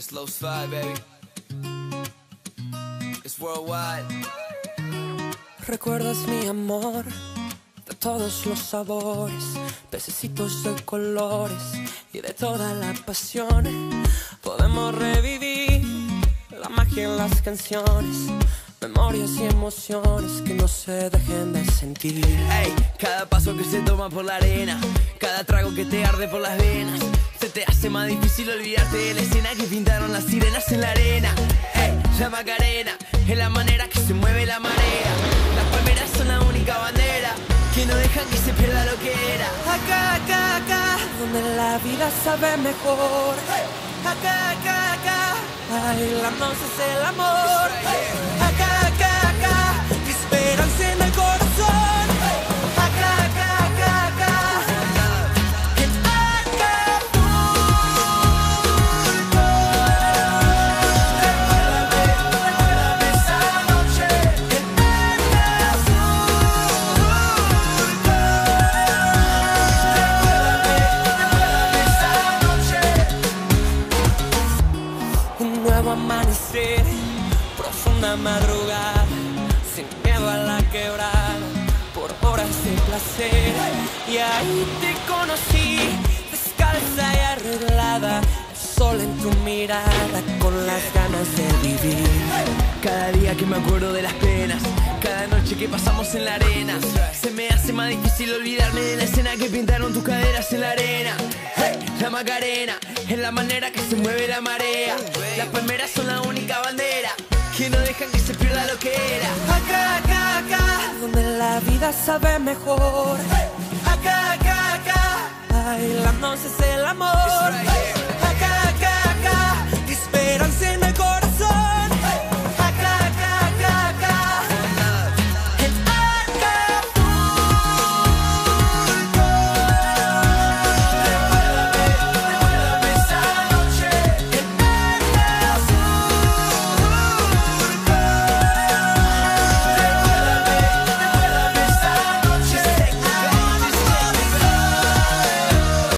It's Low Slide, baby. It's worldwide. Recuerdas mi amor de todos los sabores, pececitos de colores y de toda la pasión. Podemos revivir la magia en las canciones, memorias y emociones que no se dejen de sentir. Ey, cada paso que se toma por la arena, cada trago que te arde por las venas, se te hace más difícil olvidarte de la escena que pintaron las sirenas en la arena. Ey, la Macarena es la manera que se mueve la marea. Las palmeras son la única bandera que no dejan que se pierda lo que era. Acá, acá, acá, donde la vida sabe mejor. Acá, acá, acá, bailamos es el amor. Acá, acá, acá, esperanza en el corazón. Acá, acá, acá, acá, en Acapulco. Recuérdame esa noche en Acapulco. Recuérdame esa noche. Un nuevo amanecer, profunda madrugada, sin miedo a la quebrada, por horas de placer. Y ahí te conocí, descalza y arreglada, el sol en tu mirada, con las ganas de vivir. Cada día que me acuerdo de las penas, cada noche que pasamos en la arena, se me hace más difícil olvidarme de la escena que pintaron tus caderas en la arena. Hey, la Macarena es la manera que se mueve la marea. Las palmeras son la única bandera que no dejan que se pierda lo que era. Acá, acá, acá, donde la vida sabe mejor. Acá, acá, acá, bailamos es el amor.